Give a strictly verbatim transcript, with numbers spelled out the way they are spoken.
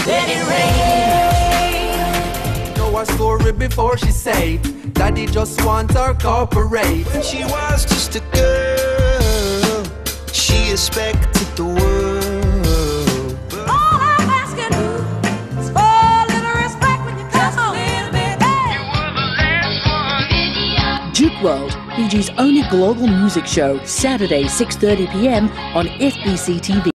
let it rain. Know her story before she said, Daddy just want her corporate. When she was just a girl, she expected the world. All I'm asking is for a little respect when you come home. Jukeworld, Fiji's only global music show, Saturday six thirty p m on F B C T V.